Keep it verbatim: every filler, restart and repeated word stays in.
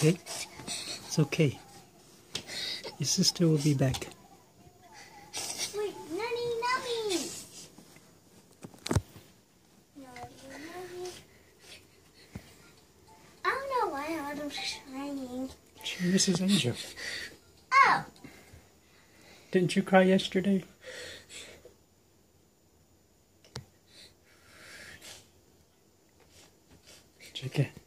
okay? It's okay. Your sister will be back. Wait, Nanny, Nanny! I don't know why Autumn's crying. She misses Angel. Oh! Didn't you cry yesterday? Check it.